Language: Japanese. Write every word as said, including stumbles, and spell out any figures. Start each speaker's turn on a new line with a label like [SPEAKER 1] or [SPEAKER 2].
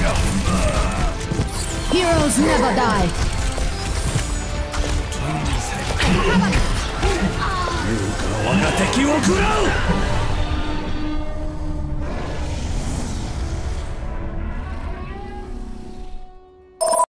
[SPEAKER 1] Heroes never die.
[SPEAKER 2] 我が敵を食らう。